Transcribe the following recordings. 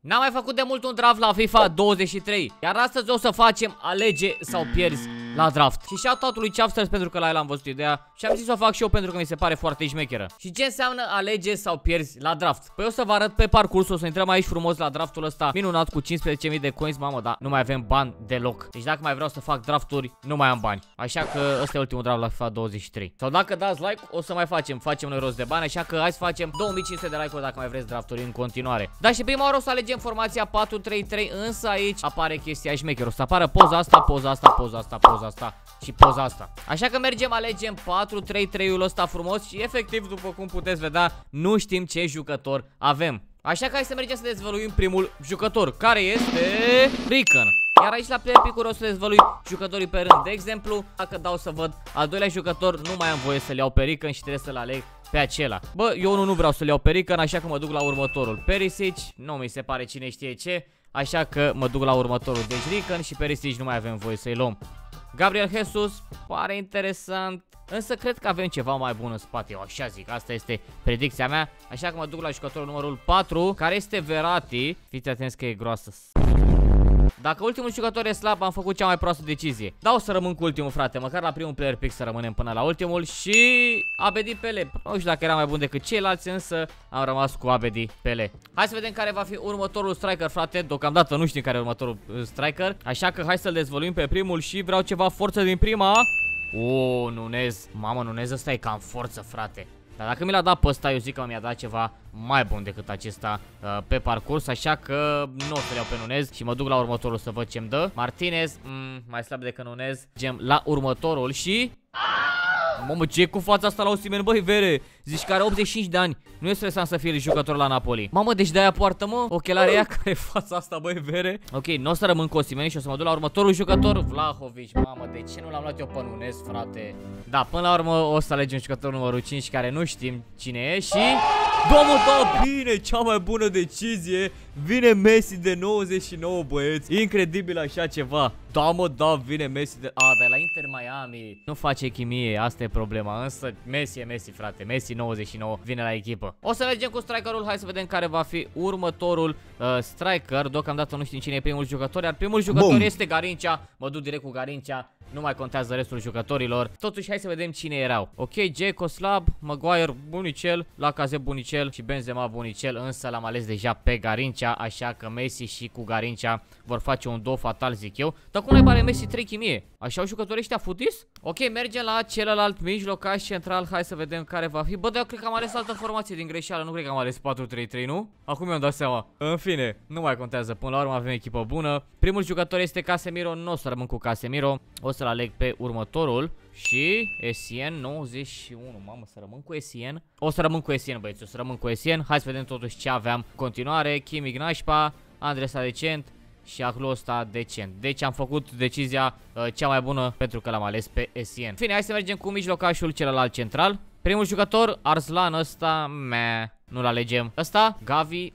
N-am mai făcut de mult un draft la FIFA 23, iar astăzi o să facem alege sau pierzi la draft. Și shout-out lui Chapsters pentru că la el am văzut ideea și am zis să o fac și eu pentru că mi se pare foarte șmecheră. Și ce înseamnă alege sau pierzi la draft? Păi o să vă arăt pe parcurs, o să intrăm aici frumos la draftul ăsta minunat cu 15.000 de coins, mamă, da, nu mai avem bani deloc. Deci dacă mai vreau să fac drafturi, nu mai am bani. Așa că ăsta e ultimul draft la FIFA 23. Sau dacă dați like, o să mai facem noi rost de bani, așa că hai să facem 2500 de like-uri dacă mai vreți drafturi în continuare. Dar și prima oară o să alegem formația 4-3-3, însă aici apare chestia șmecheră. O să apară poza asta, poza asta, poza asta, poza asta și poza asta. Așa că mergem, alegem 4-3-3-ul ăsta frumos și efectiv, după cum puteți vedea, nu știm ce jucător avem. Așa că hai să mergem să dezvăluim primul jucător, care este Rican. Iar aici la Player Pick-uri o să dezvălui jucătorii pe rând. De exemplu, dacă dau să văd al doilea jucător, nu mai am voie să-l iau pe Rican și trebuie să-l aleg pe acela. Bă, eu nu vreau să-l iau pe Rican, așa că mă duc la următorul. Perisic, nu mi se pare cine știe ce, așa că mă duc la următorul. Deci Rican și Perisic nu mai avem voie să-i luăm. Gabriel Jesus, pare interesant, însă cred că avem ceva mai bun în spate, eu așa zic, asta este predicția mea. Așa că mă duc la jucătorul numărul 4, care este Verratti. Fiți atenți că e groasă. Dacă ultimul jucător e slab, am făcut cea mai proastă decizie. Da, o să rămân cu ultimul, frate, măcar la primul Player Pick să rămânem până la ultimul. Și Abedi Pele, nu știu dacă era mai bun decât ceilalți, însă am rămas cu Abedi Pele. Hai să vedem care va fi următorul striker, frate. Deocamdată nu știm care e următorul striker, așa că hai să-l dezvăluim pe primul și vreau ceva forță din prima. O, Nunez. Mamă, Nunez ăsta e cam forță, frate. Dar dacă mi l-a dat pe ăsta, eu zic că mi-a dat ceva mai bun decât acesta pe parcurs. Așa că nu o să-l iau pe Nunez și mă duc la următorul să văd ce-mi dă. Martinez, mai slab decât Nunez. Mergem la următorul și... Mamă, ce e cu fața asta la Osimhen, băi, vere? Zici că are 85 de ani. Nu e stresant să fie jucător la Napoli. Mamă, deci de-aia poartă, mă, ochelare ea care e fața asta, băi, vere. Ok, nu o să rămân cu Osimhen și o să mă duc la următorul jucător, Vlahovic. Mamă, de ce nu l-am luat eu pe Nunez, frate? Da, până la urmă o să alegem jucătorul numărul 5, care nu știm cine e și... Domnul, da, bine, cea mai bună decizie. Vine Messi de 99, băieți. Incredibil așa ceva. Da, mă, da, vine Messi de... dar la Inter Miami nu face chimie, asta e problema. Însă Messi e Messi, frate. Messi 99 vine la echipă. O să mergem cu strikerul, hai să vedem care va fi următorul striker. Deocamdată nu știm cine e primul jucător, iar primul jucător este Garrincha. Mă duc direct cu Garrincha. Nu mai contează restul jucătorilor. Totuși, hai să vedem cine erau. Ok, Dzeko slab, Maguire bunicel, Lacazette bunicel și Benzema bunicel, însă l-am ales deja pe Garrincha, așa că Messi și cu Garrincha vor face un duo fatal, zic eu. Dar cum mai pare Messi 3 chimie? Așa au jucătorii ăștia futis? Ok, mergem la celălalt mijlocaș central, hai să vedem care va fi. Bă, dar eu cred că am ales altă formație din greșeală, nu cred că am ales 4-3-3, nu? Acum mi-am dat seama. În fine, nu mai contează, până la urmă avem echipă bună. Primul jucător este Casemiro, nu o să rămân cu Casemiro, o să-l aleg pe următorul. Și Essien 91. Mamă, să rămân cu Essien? O să rămân cu Essien, băieți, o să rămân cu Essien. Hai să vedem totuși ce aveam. Continuare, Kimi Nașpa, Andresa decent și acolo ăsta decent. Deci am făcut decizia cea mai bună pentru că l-am ales pe Essien. Fine, hai să mergem cu mijlocașul celălalt central. Primul jucător, Arslan, ăsta, nu-l alegem. Ăsta, Gavi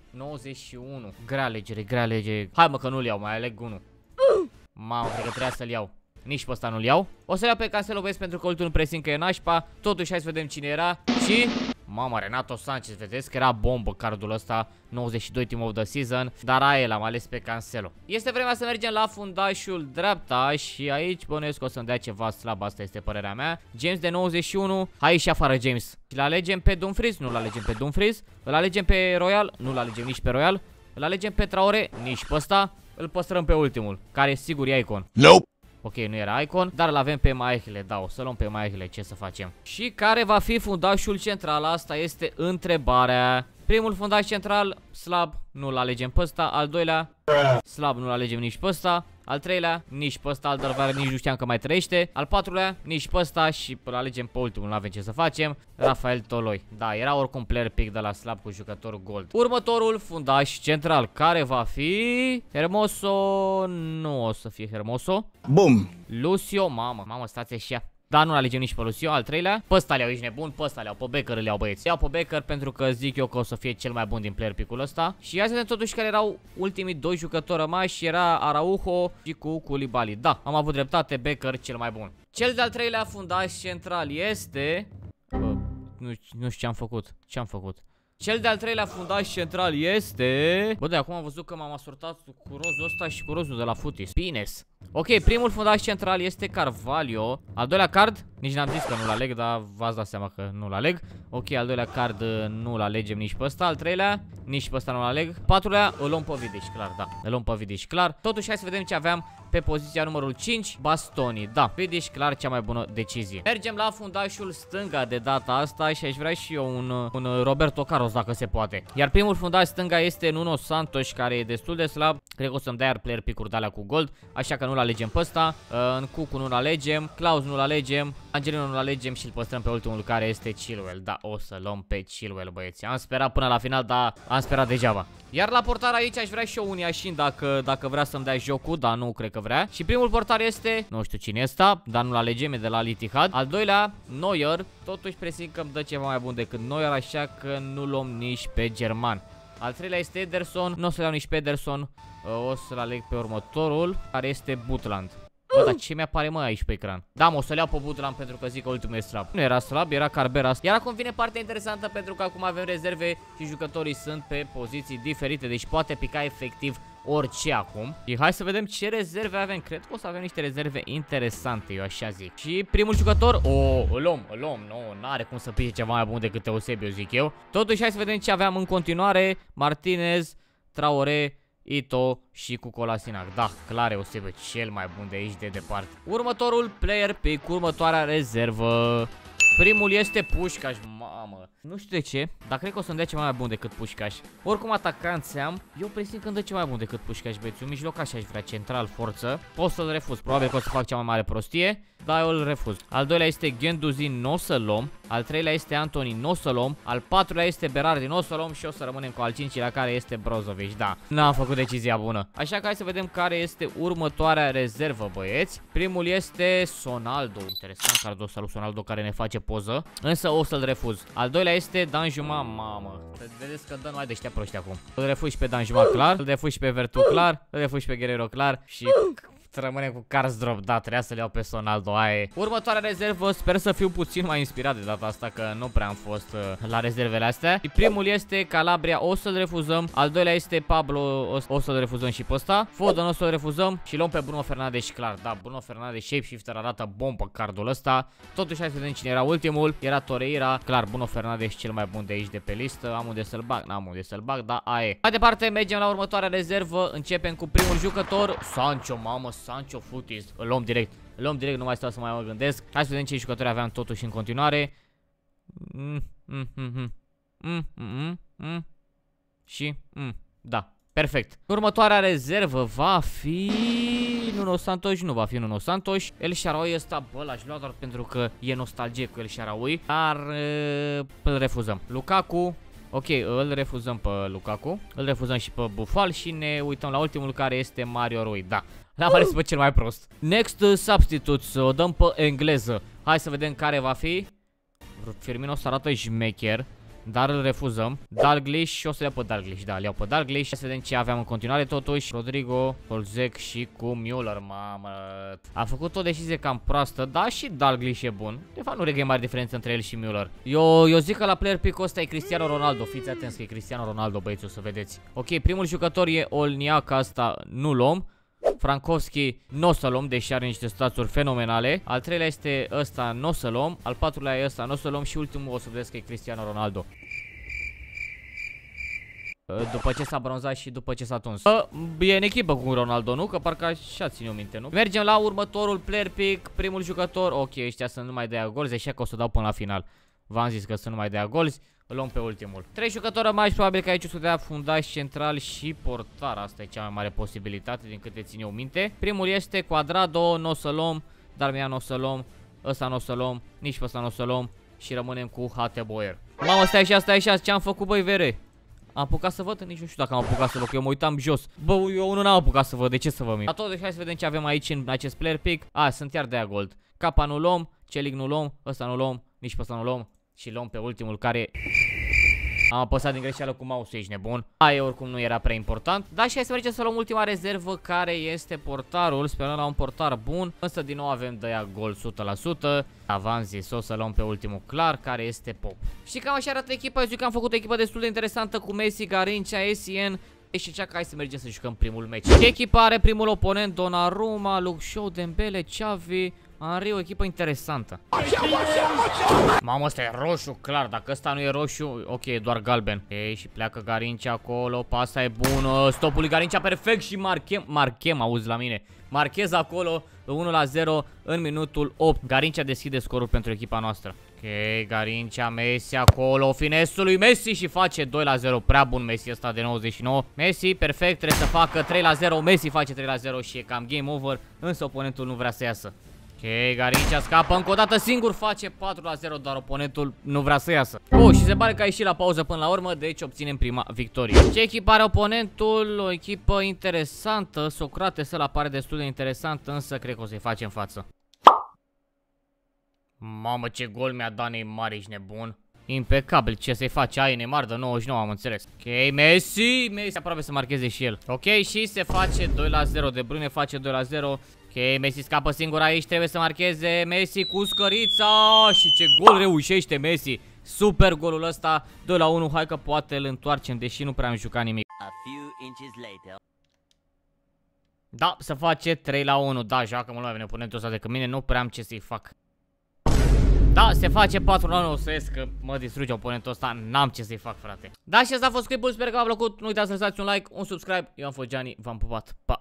91. Grea alegere, grea alegere. Hai mă că nu-l iau, mai aleg unul. Mamă, cred că trebuia să-l iau. Nici pe ăsta nu-l iau. O să iau pe Cancelo, vezi, pentru că ultimul pressing că e nașpa. Totuși, hai să vedem cine era. Și... Mamă, Renato Sanchez, vedeți că era bombă cardul ăsta. 92 team of the season. Dar aia l-am ales pe Cancelo. Este vremea să mergem la fundașul dreapta. Și aici bănuiesc că o să-mi dea ceva slab. Asta este părerea mea. James de 91. Hai și afară James. Îl alegem pe Dumfries. Nu-l alegem pe Dumfries. Îl alegem pe Royal. Nu-l alegem nici pe Royal. Îl alegem pe Traore. Nici pe ăsta. Îl păstrăm pe ultimul, care sigur e icon. Nope. Ok, nu era icon, dar îl avem pe Maichle. Da, o să luăm pe Maichle, ce să facem. Și care va fi fundașul central? Asta este întrebarea. Primul fundaș central, slab, nu-l alegem pe ăsta. Al doilea, slab, nu-l alegem nici pe ăsta. Al treilea, nici pe ăsta. Alderweireld nici nu știam că mai trăiește. Al patrulea, nici pe ăsta. Și îl alegem pe ultimul, nu avem ce să facem. Rafael Toloi. Da, era oricum player pick de la slab cu jucător gold. Următorul fundaș central, care va fi Hermoso. Nu o să fie Hermoso. Bum. Lucio, mamă, stați așa. Da, nu-l alegem nici pe Lucio. Al treilea, pe ăsta le-au, ești nebun, pe ăsta le-au, pe Becker le-au, băieți. Iau pe Becker pentru că zic eu că o să fie cel mai bun din player pick-ul ăsta. Și hai să vedem totuși care erau ultimii doi jucători rămași. Era Araujo și cu Koulibaly. Da, am avut dreptate, Becker cel mai bun. Cel de-al treilea fundaș central este... nu știu ce am făcut. Ce am făcut? Cel de-al treilea fundaș central este... Bă, de acum am văzut că m-am asortat cu rozul ăsta și cu rozul de la Footies. Pines. Ok, primul fundaș central este Carvalho. Al doilea card, nici n-am zis că nu-l aleg, dar v-ați dat seama că nu-l aleg. Ok, al doilea card nu-l alegem nici pe ăsta. Al treilea, nici pe ăsta nu-l aleg. Patrulea, îl luăm pe Vidic, clar, da. Îl luăm pe Vidic, clar. Totuși, hai să vedem ce aveam pe poziția numărul 5, Bastoni. Da, Vidic, clar, cea mai bună decizie. Mergem la fundașul stânga de data asta și aș vrea și eu un Roberto Carlos, dacă se poate. Iar primul fundaș stânga este Nuno Santos, care e destul de slab. Cred că o să-mi dea iar player pick-uri de alea cu gold, așa că nu-l alegem pe ăsta. În Cucu nu-l alegem, Klaus nu-l alegem, Angelino nu-l alegem și îl păstrăm pe ultimul, care este Chilwell. Da, o să luăm pe Chilwell, băieți. Am sperat până la final, dar am sperat degeaba. Iar la portar aici aș vrea și eu un Iașin dacă vrea să-mi dea jocul, dar nu cred că vrea. Și primul portar este, nu știu cine este, dar nu-l alegem, e de la Al Ittihad. Al doilea, Neuer, totuși presimt că îmi dă ceva mai bun decât Neuer, așa că nu luăm nici pe german. Al treilea este Ederson, nu o să-l iau nici pe Ederson, o să-l aleg pe următorul, care este Butland. Bă, dar ce mi-apare mă aici pe ecran? Da, mă, o să-l iau pe Butland pentru că zic că ultimul e slab. Nu era slab, era Carberas. Iar acum vine partea interesantă, pentru că acum avem rezerve și jucătorii sunt pe poziții diferite, deci poate pica efectiv orice acum. Și hai să vedem ce rezerve avem. Cred că o să avem niște rezerve interesante, eu așa zic. Și primul jucător, îl luăm, nu, n-are cum să pice ceva mai bun decât Eusebio, zic eu. Totuși, hai să vedem ce aveam în continuare. Martinez, Traore, Ito și cu Kolasinac. Da, clar, Eusebio, cel mai bun de aici de departe. Următorul player pick, următoarea rezervă. Primul este Pușcaș, mamă. Nu știu de ce, dar cred că o să-mi dea ceva mai bun decât Pușcaș. Oricum atacanți am, eu presimt că îmi dă ceva mai bun decât Pușcaș, băieți. Un mijlocaș aș vrea, central, forță. O să-l refuz, probabil că o să fac cea mai mare prostie, dar eu îl refuz. Al doilea este Guendouzi, nu o să-l luăm. Al treilea este Antony, nu o să-l luăm. Al patrulea este Berardi, nu o să-l luăm. Și o să rămânem cu al cincilea, care este Brozovic. Da, n-am făcut decizia bună. Așa că hai să vedem care este următoarea rezervă, băieți. Primul este Sonaldo. Interesant, Cardosa lui Sonaldo, care ne face poză, însă o să-l refuz. Al doilea este Danjuma, mamă. Vedeți că dă numai de ăștia proști acum. Îl refuz și pe Danjuma, clar. Îl refuz și pe Vertu, clar. Îl refuz și pe Guerrero, clar. Și rămânem cu Karsdorp, da, trebuia să le iau pe Sonaldo, aia e. Următoarea rezervă, sper să fiu puțin mai inspirat de data asta, că nu prea am fost la rezervele astea. Și primul este Calabria, o să-l refuzăm. Al doilea este Pablo, o să-l refuzăm și pe ăsta. Foden o să-l refuzăm și luăm pe Bruno Fernandes, clar, da, Bruno Fernandes, shapeshifter, arată bombă cardul ăsta. Totuși hai să vedem cine era ultimul, era Torreira, clar, Bruno Fernandes cel mai bun de aici de pe listă. Am unde să-l bag, n-am unde să-l bag, da, aia e. Mai departe mergem la următoarea rezervă, începem cu primul jucător, Sancho, mamă, Sancho Footies. Îl luăm direct. Îl luăm direct, nu mai stau să mai mă gândesc. Hai să vedem ce jucători aveam totuși în continuare. Și da, perfect. Următoarea rezervă va fi Nuno Santos, nu va fi Nuno Santos. El Shaarawy ăsta, bă, l-aș lua doar pentru că e nostalgie cu El Shaarawy, dar îl refuzăm. Lukaku, ok, îl refuzăm pe Lukaku. Îl refuzăm și pe Buffal și ne uităm la ultimul, care este Mario Rui. Da, l-am ales pe cel mai prost. Next substitutes, o dăm pe engleză. Hai să vedem care va fi. Firmino să arată șmecher, dar îl refuzăm. Dalglish, și o să le iau pe Dalglish. Da, le iau pe Dalglish. Hai să vedem ce aveam în continuare totuși. Rodrigo, Holzek și cu Müller. Mamă, a făcut o decizie cam proastă. Da, și Dalglish e bun. De fapt nu regăi mare diferență între el și Müller. Eu zic că la player pick-ul ăsta e Cristiano Ronaldo. Fiți atenți că e Cristiano Ronaldo, băieți, o să vedeți. Ok, primul jucător e Olniac, asta nu luăm. Frankowski nu o să luăm, deși are niște statsuri fenomenale. Al treilea este ăsta, nu o să luăm. Al patrulea e ăsta, nu o să luăm. Și ultimul o să vedeți că e Cristiano Ronaldo, după ce s-a bronzat și după ce s-a tuns. E în echipă cu Ronaldo, nu? Că parcă așa țin eu minte, nu? Mergem la următorul player pick, primul jucător. Ok, ăștia sunt numai de golzi, așa că o să dau până la final. V-am zis că sunt numai de golzi. Îl luăm pe ultimul. 3 jucători rămași, probabil că aici o să dea fundaș central și portar. Asta e cea mai mare posibilitate din câte țin eu minte. Primul este Cuadrado, nu o să luăm. Darmian o să luăm. Ăsta nu o să luăm. Nici pe ăsta nu o să luăm. Și rămânem cu Hateboer. Mamă, stai așa, ce am făcut, băi, vere? Am apucat să văd? Nici nu știu dacă am apucat să văd, că eu mă uitam jos. Bă, eu nu am apucat să văd, de ce să vă mint? Atunci hai să vedem ce avem aici în acest player pick. Sunt iar de aia gold. Capa nu luăm, Celic nu luăm, ăsta nu luăm, nici pe ăsta nu luăm. Și luăm pe ultimul, care Am apăsat din greșeală cu mouse-ul, ești nebun. Aia oricum nu era prea important. Da, și hai să mergem să luăm ultima rezervă, care este portarul. Sperăm la un portar bun. Însă din nou avem de aia gol 100%. V-am zis, o să luăm pe ultimul clar, care este Pop. Și cam așa arată echipa. Eu zic că am făcut o echipă destul de interesantă cu Messi, Garrincha, Essien. Și cea că hai să mergem să jucăm primul meci. Echipa are primul oponent Donnarumma, Luke Shaw, Dembele, Xavi, Henry, o echipă interesantă. Mamă, ăsta e roșu, clar, dacă ăsta nu e roșu, ok, e doar galben. Ok, și pleacă Garrincha acolo, pasa e bună, stopul lui Garrincha perfect și Marchem, auzi la mine. Marchez acolo, 1-0 în minutul 8. Garrincha deschide scorul pentru echipa noastră. Ok, Garrincha, Messi acolo, finesul lui Messi și face 2-0. Prea bun Messi ăsta de 99. Messi, perfect, trebuie să facă 3-0. Messi face 3-0 și e cam game over, însă oponentul nu vrea să iasă. Ok, Garrincha scapă încă o dată singur, face 4-0, dar oponentul nu vrea să iasă. Și se pare că a ieșit la pauză până la urmă, deci obținem prima victorie. Ce echipă are oponentul? O echipă interesantă, Socrates ăla pare destul de interesant, însă cred că o să-i facem față. Mamă, ce gol mi-a dat Neymar, ești nebun. Impecabil, ce să-i face? Ai Neymar de 99, am înțeles. Ok, Messi aproape să marcheze și el. Ok, și se face 2-0, De Bruyne face 2-0. Ok, Messi scapă singur aici, trebuie să marcheze Messi cu scărița. Și ce gol reușește Messi. Super golul ăsta, 2-1, hai că poate îl întoarcem, deși nu prea am jucat nimic. Da, se face 3-1, da, joacă mult mai bine oponentul ăsta decât mine, nu prea am ce să-i fac. Da, se face 4-1, o să ies că mă distruge oponentul ăsta, n-am ce să-i fac, frate. Da, și asta a fost clipul, sper că v-a plăcut, nu uitați să lăsați un like, un subscribe, eu am fost Gianni, v-am pupat, pa!